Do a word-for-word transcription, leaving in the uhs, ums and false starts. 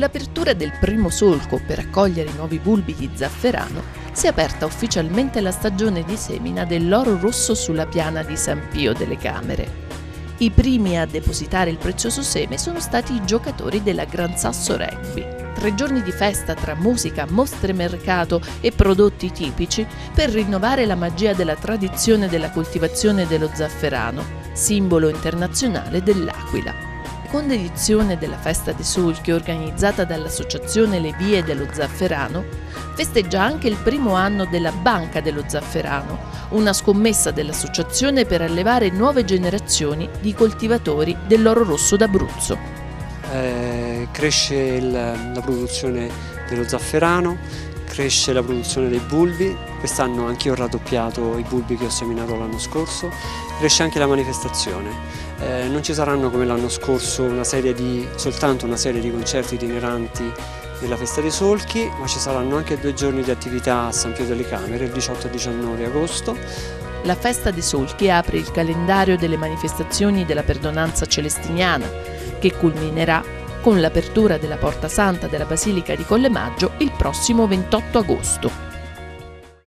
Con l'apertura del primo solco per accogliere i nuovi bulbi di zafferano, si è aperta ufficialmente la stagione di semina dell'oro rosso sulla piana di San Pio delle Camere. I primi a depositare il prezioso seme sono stati i giocatori della Gran Sasso Rugby. Tre giorni di festa tra musica, mostre mercato e prodotti tipici per rinnovare la magia della tradizione della coltivazione dello zafferano, simbolo internazionale dell'Aquila. La seconda edizione della Festa dei Solchi, organizzata dall'Associazione Le Vie dello Zafferano, festeggia anche il primo anno della Banca dello Zafferano, una scommessa dell'associazione per allevare nuove generazioni di coltivatori dell'oro rosso d'Abruzzo. Eh, cresce il, la produzione dello zafferano, cresce la produzione dei bulbi. Quest'anno anch'io ho raddoppiato i bulbi che ho seminato l'anno scorso, cresce anche la manifestazione. Eh, non ci saranno come l'anno scorso una serie di, soltanto una serie di concerti itineranti della Festa dei Solchi, ma ci saranno anche due giorni di attività a San Pio delle Camere, il diciotto e diciannove agosto. La Festa dei Solchi apre il calendario delle manifestazioni della Perdonanza Celestiniana, che culminerà con l'apertura della Porta Santa della Basilica di Colle Maggio il prossimo ventotto agosto.